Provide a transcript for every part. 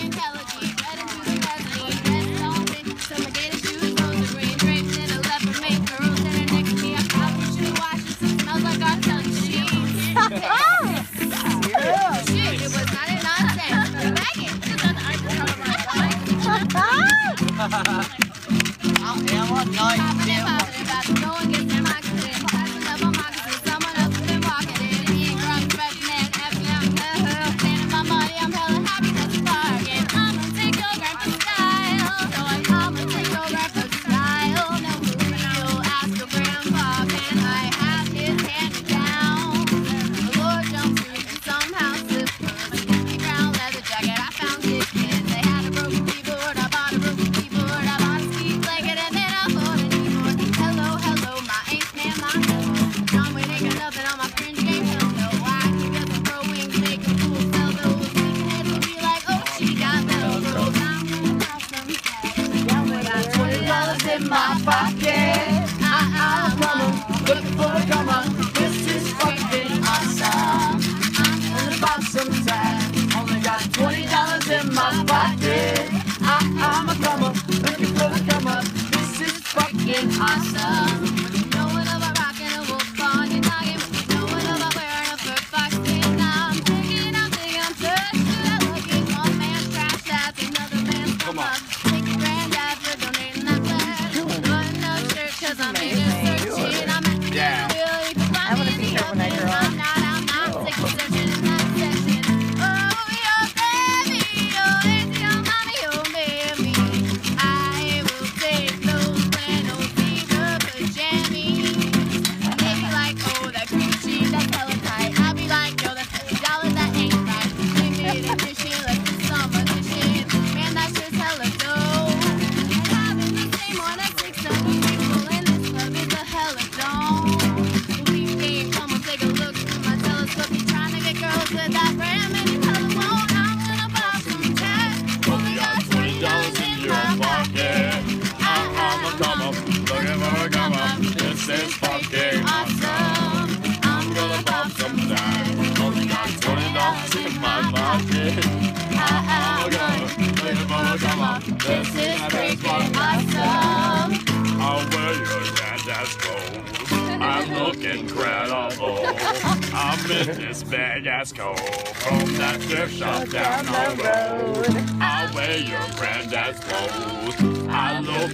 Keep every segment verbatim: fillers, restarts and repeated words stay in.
I'm in this big ass coat from that thrift shop down the road. I wear your granddad's clothes. I look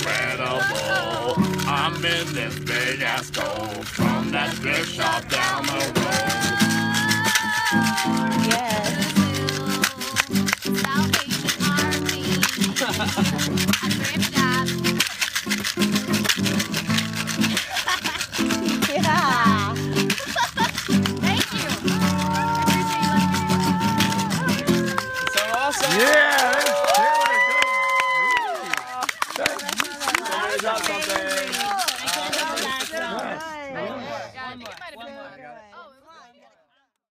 incredible. I'm in this big ass coat from that thrift shop down the road. Yes. Salvation Army. A thrift shop. Yeah. Thank you. So awesome. Yeah, that's Somebody drop something.